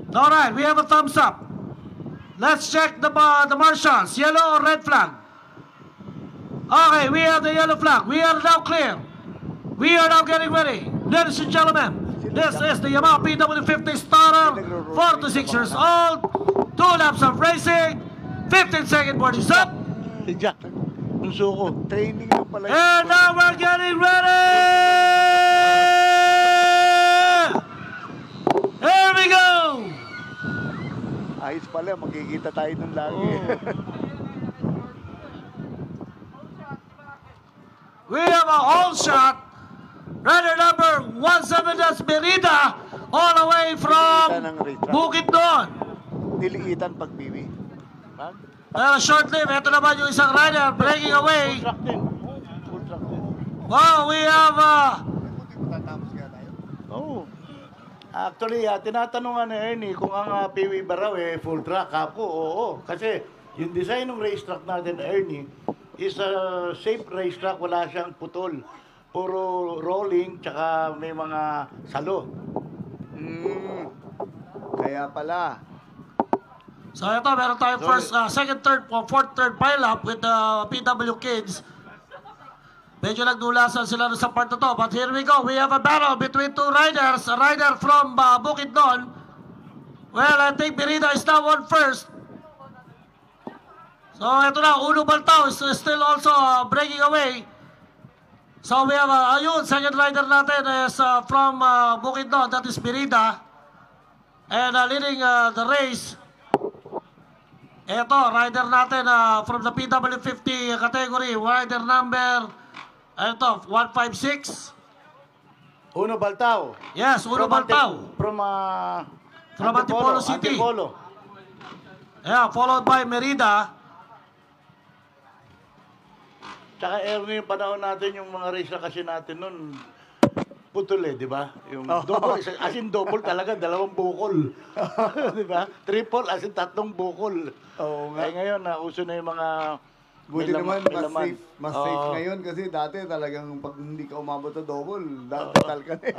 Alright, we have a thumbs up. Let's check the marshals. Yellow or red flag? Okay, we have the yellow flag. We are now clear. We are now getting ready. Ladies and gentlemen, this is the Yamaha PW50 starter, 4 to 6 years old, 2 laps of racing, 15-second board is up. Si Jack, bunso ko. Training lang pala. And now we're getting ready! Here we go! Ayos pala, magkikita tayo nun lagi. We have a hole shot. Rider number 17, that's Merida, all the way from Bukidnon. Diliitan pag biwi. Pero short live, ito naman yung isang rider breaking away. Full track din. Full track din. Wow, we have Oo. Actually, tinatanungan ni Ernie kung ang PW ba raw full track. Ako, oo. Kasi yung design ng racetrack natin, Ernie, is a safe racetrack. Wala siyang putol. Puro rolling, tsaka may mga salo. Kaya pala. so ito, meron tayong first, second, third, fourth, third pile-up with the PW kids. Medyo nagdulasan sila sa part na to. But here we go. We have a battle between two riders. A rider from Bukidnon. Well, I think Merida is now on first. So ito na, Uno Baltao is still also breaking away. So we have, ayun, second rider natin is from Bukidnon. That is Merida. And leading the race. Ito, rider natin from the PW50 category. Rider number, ito, 156. Uno Baltao. Yes, Uno Baltao. From Antipolo City. Antipolo. Yeah, followed by Merida. Tsaka Ernie, yung panahon natin, yung mga race na kasi natin nun, putol di ba? Yung double, as in double talaga, 2 bukol. Di ba? Triple, as in 3 bukol. Oo nga. Eh ngayon, uso na yung mga... Buti naman, mas safe Oo. ngayon kasi dati talagang pag hindi ka umabot sa double, datal ka na.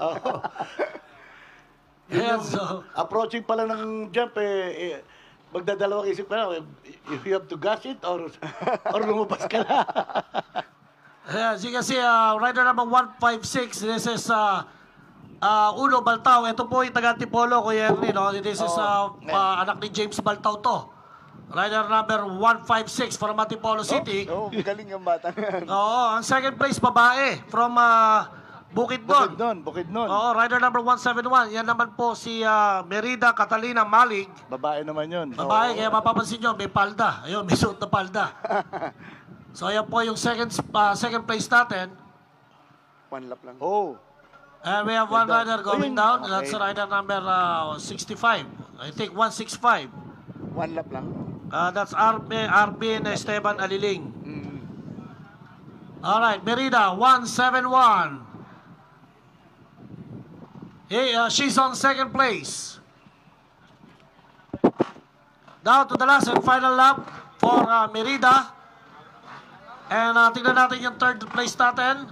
Yeah, so, Approaching pala ng jump, magdadalawang isip ka na, if you have to gas it or lumabas ka na. yeah, as you can see, rider number 156, this is Uno Baltao. Ito po yung taga-Antipolo, Kuya Ernie, no? This is anak ni James Baltao to. Rider number 156 from Antipolo City. Galing ang bata yan. Oo, ang second place, babae, from Bukidnon. Bukidnon. Oo, rider number 171. Yan naman po si Merida Catalina Malig. Babae naman yun. Babae, kaya mapapansin nyo, may palda. Ayun, may suot na palda. So, ayan po yung second place natin. One lap lang. Oh. And we have one rider going down. Okay. That's rider number 65. I think 165. One lap lang. That's Arbin Esteban Aliling. Alright, Merida, 171. Hey, she's on second place. Down to the last and final lap for Merida. And tingnan natin yung third place natin.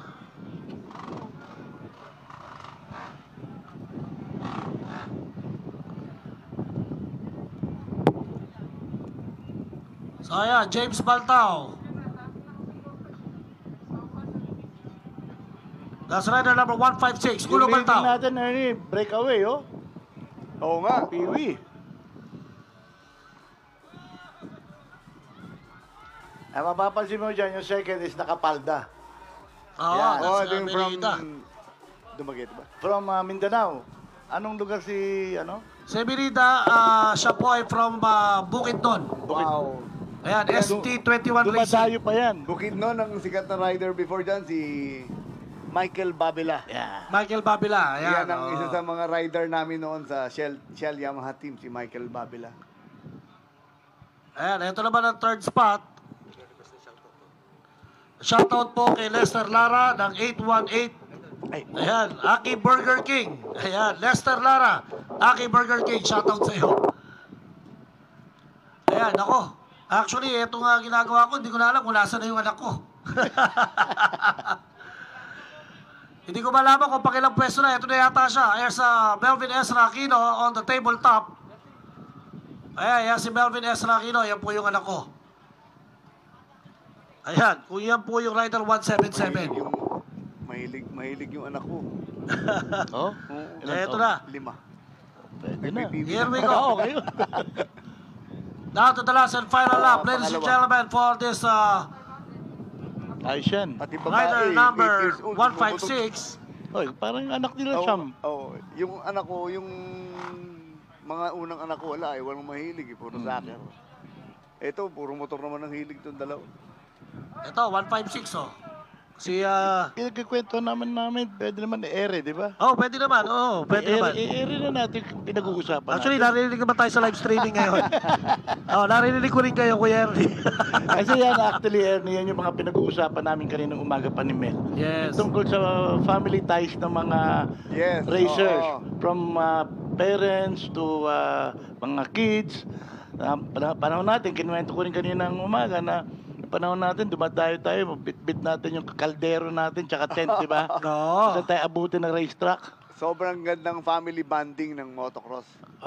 So ayan, James Baltao. That's rider number 156, Uno Yung Baltao. natin, Ernie, breakaway, oh. Oo nga. Piwi. Mapapansin mo dyan, yung second is nakapalda. Oo, Yeah. Oo, that's ito yung from Merida. Dumaguete ba? From Mindanao. Anong lugar si, Si Merida, siya po ay from Bukidnon. Wow. Ayan, ST21 Racing. Dumadayo pa yan. Bukidnon, ang sikat na rider before dyan, si Michael Babila. Yeah. Michael Babila. Ayan, yan ang oo. isa sa mga rider namin noon sa Shell Yamaha team, si Michael Babila. Ayan, ito naman ang third spot. Shoutout po kay Lester Lara ng 818. Ayan, Aki Burger King. Ayan, Lester Lara, Aki Burger King, shoutout sa iyo. Ayan, ako. Actually, ito nga ginagawa ko, hindi ko na alam kung nasa na yung anak ko. Hindi ko malaman kung pakilang pwesto na. Ito na yata siya. There's Melvin S. Aquino on the tabletop. Ayan, yan si Melvin S. Aquino. Yan po yung anak ko. Ayan, kung yan po yung rider 177. Mahilig yung anak ko. Oh? Eto na. 5. Pwede na. Here we go. Okay. Now to the last and final lap, ladies and pangalawa. gentlemen, for this Ayos yan. Pati rider babae, 8 number years old, 156. Oy, parang anak nila, Cham. Yung anak ko, yung mga unang anak ko, wala, walang mahilig, puro soccer. Ito, puro motor naman ang hilig itong dalawa. Ito, 156 oh. Si, Pinagkikwento namin, pwede naman ere, di ba? oh, pwede naman, oh, pwede naman. Ere na natin pinag-uusapan Actually, natin. narinig naman tayo sa live streaming ngayon. Oh, narinig ko rin kayo, Kuya Ernie. Kasi yan, actually, Ernie, yan yung mga pinag-uusapan namin kaninang umaga pa ni Mel. Yes. Tungkol sa family ties ng mga Yes, racers. oo. From parents to mga kids. Panahon natin, kinuwento ko rin kaninang umaga na panahon natin, dumadayo tayo, bit natin yung kaldero natin, tsaka tent, di ba? Oo. Saan tayo abutin ng racetrack? Sobrang gandang family bonding ng motocross.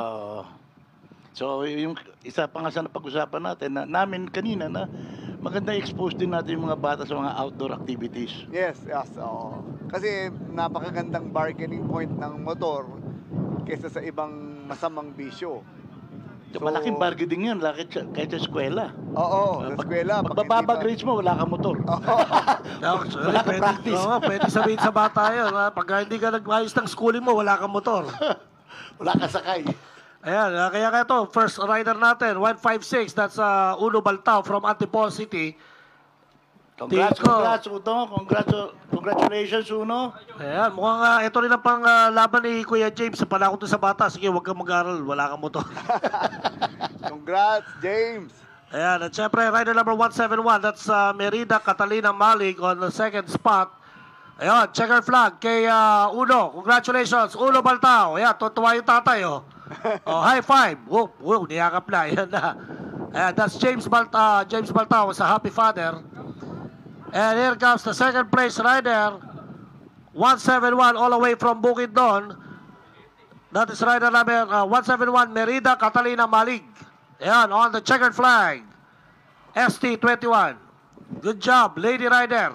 So, yung isa pa nga sa napag-usapan natin, na, namin kanina, na maganda expose din natin yung mga bata sa mga outdoor activities. Yes, oo. Kasi napakagandang bargaining point ng motor kaysa sa ibang masamang bisyo. So, malaking bargaining yun, kahit sa eskwela. Oo, sa eskwela. pag Magbababa hindi grades mo, wala kang motor. Actually, Wala kang pwede, practice. oo, pwede sabihin sa bata yun. Ha? Pag hindi ka nag-ayos ng schooling mo, wala kang motor. Wala kang sakay. Ayan, kaya ito, first rider natin, 156, that's Uno Baltao from Antipolo City. Congrats, Tingin ko. congrats, Uto. Congratulations, Uno. Ayan, mukhang ito rin ang pang laban ni Kuya James sa panahon doon sa bata. Sige, huwag kang mag-aral, wala kang motor. Congrats, James! Ayan, at syempre, rider number 171, that's Merida Catalina Malig on the second spot. Ayan, checker flag kay Uno. Congratulations, Uno Baltao. Ayan, tutuwa yung tatay, oh. Oh, high five. Whoop, whoop, niyakap na. Ayan na. Ayan, that's James Baltao, sa happy father. And here comes the second place rider, 171 all the way from Bukidnon. That is rider number 171, Merida Catalina Malig. Ayan, on the checkered flag. ST21. Good job, lady rider.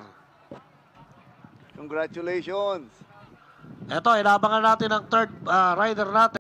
Congratulations! Ito, inabangan natin ang third rider natin.